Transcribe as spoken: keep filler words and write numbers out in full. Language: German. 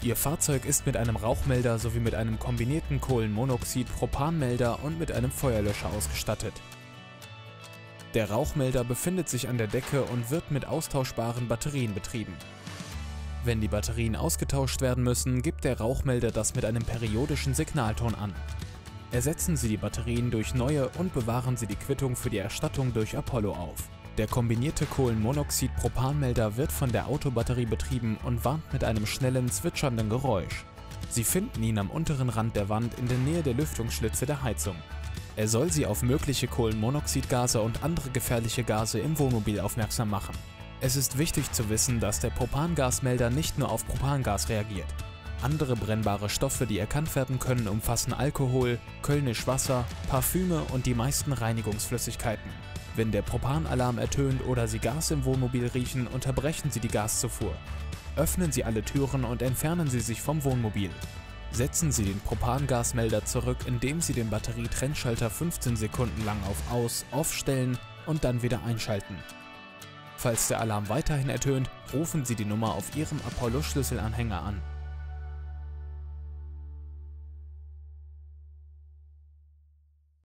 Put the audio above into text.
Ihr Fahrzeug ist mit einem Rauchmelder sowie mit einem kombinierten Kohlenmonoxid-Propanmelder und mit einem Feuerlöscher ausgestattet. Der Rauchmelder befindet sich an der Decke und wird mit austauschbaren Batterien betrieben. Wenn die Batterien ausgetauscht werden müssen, gibt der Rauchmelder das mit einem periodischen Signalton an. Ersetzen Sie die Batterien durch neue und bewahren Sie die Quittung für die Erstattung durch Apollo auf. Der kombinierte Kohlenmonoxid-Propanmelder wird von der Autobatterie betrieben und warnt mit einem schnellen, zwitschernden Geräusch. Sie finden ihn am unteren Rand der Wand in der Nähe der Lüftungsschlitze der Heizung. Er soll Sie auf mögliche Kohlenmonoxidgase und andere gefährliche Gase im Wohnmobil aufmerksam machen. Es ist wichtig zu wissen, dass der Propangasmelder nicht nur auf Propangas reagiert. Andere brennbare Stoffe, die erkannt werden können, umfassen Alkohol, Kölnisch Wasser, Parfüme und die meisten Reinigungsflüssigkeiten. Wenn der Propanalarm ertönt oder Sie Gas im Wohnmobil riechen, unterbrechen Sie die Gaszufuhr. Öffnen Sie alle Türen und entfernen Sie sich vom Wohnmobil. Setzen Sie den Propangasmelder zurück, indem Sie den Batterietrennschalter fünfzehn Sekunden lang auf Aus, aufstellen und dann wieder einschalten. Falls der Alarm weiterhin ertönt, rufen Sie die Nummer auf Ihrem Apollo-Schlüsselanhänger an.